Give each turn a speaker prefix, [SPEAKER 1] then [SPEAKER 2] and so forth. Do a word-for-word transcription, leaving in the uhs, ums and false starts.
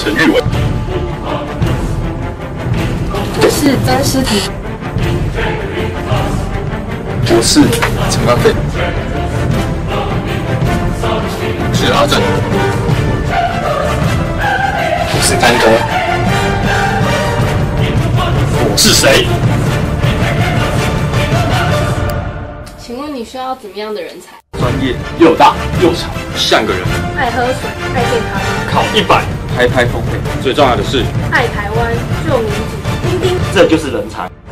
[SPEAKER 1] 陈玉伟。
[SPEAKER 2] 我是詹诗婷。
[SPEAKER 1] 我是陈刚飞。我是阿正。我是甘哥。我是谁？
[SPEAKER 2] 请问你需要怎么样的人才？
[SPEAKER 1] 专业又大又长，像个人。
[SPEAKER 2] 爱喝水，爱健康，
[SPEAKER 1] 考一百，拍拍奉陪。最重要的是
[SPEAKER 2] 爱台湾，救民警，丁丁。
[SPEAKER 1] 这就是人才。